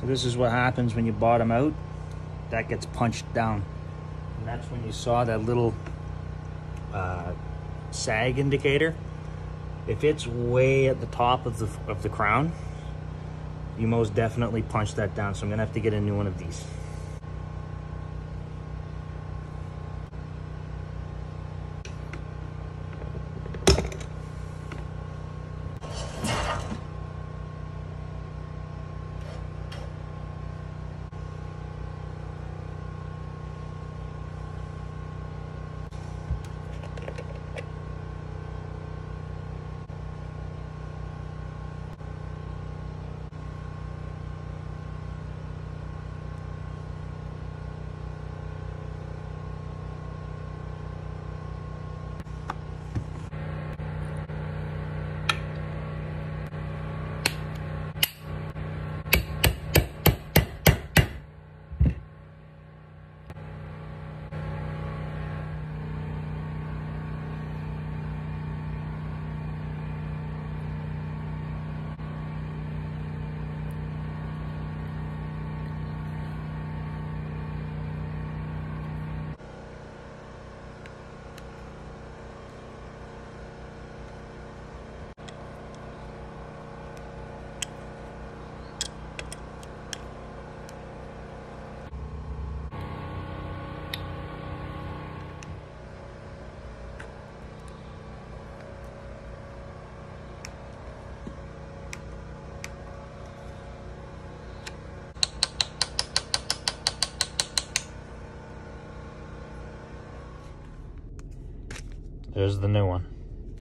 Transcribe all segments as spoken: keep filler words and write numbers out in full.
So this is what happens when you bottom out. That gets punched down. And that's when you saw that little uh, sag indicator. If it's way at the top of the, of the crown, you most definitely punch that down. So I'm gonna have to get a new one of these. There's the new one.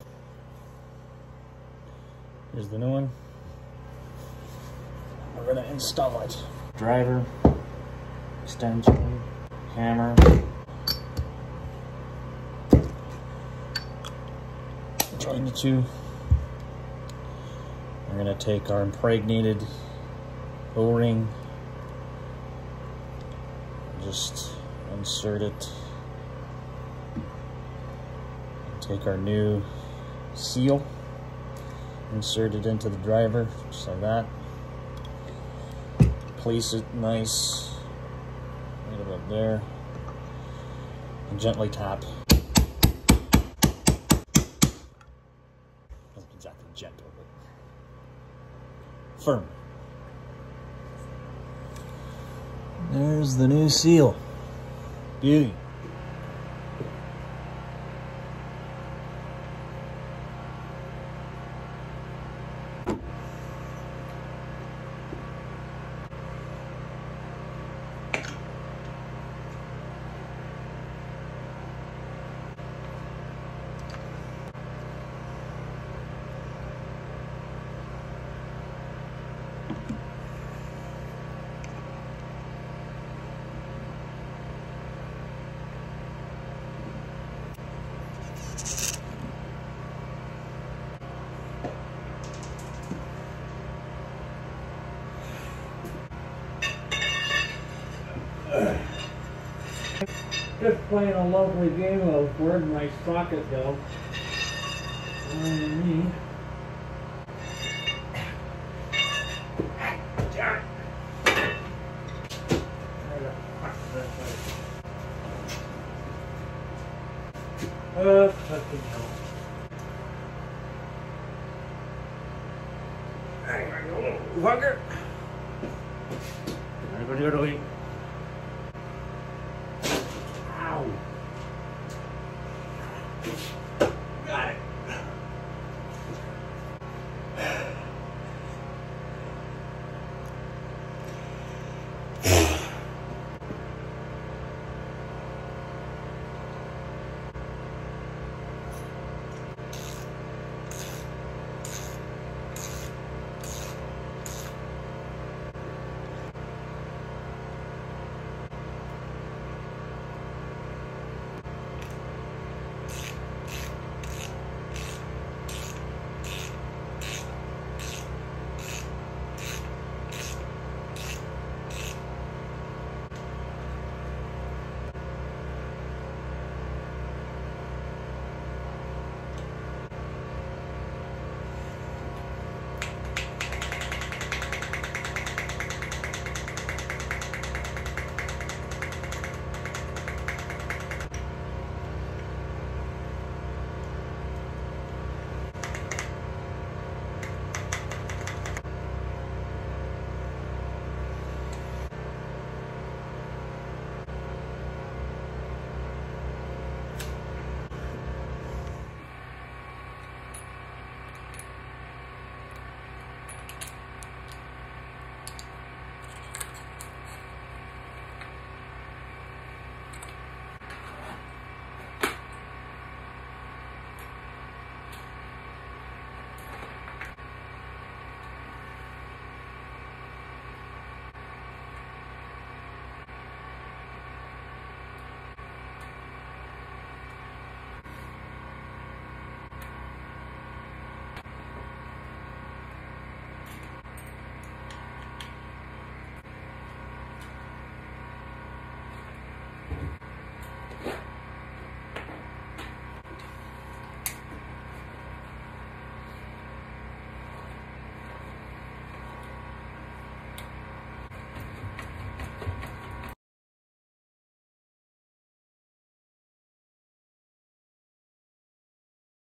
Here's the new one. We're gonna install it. Driver, stanchion, hammer. Join the two. We're gonna take our impregnated O-ring, just insert it. Take our new seal, insert it into the driver, just like that. Place it nice, right about there, and gently tap. Not exactly gentle, but firm. There's the new seal. Beauty. Just playing a lovely game of where'd my socket go. And me. Uh, fucking hell. Hang on, you little fucker. I'm gonna go to eat. Ow.